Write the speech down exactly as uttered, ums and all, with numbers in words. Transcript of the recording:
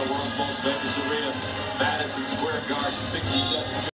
the world's most famous arena, Madison Square Garden, sixty-seven.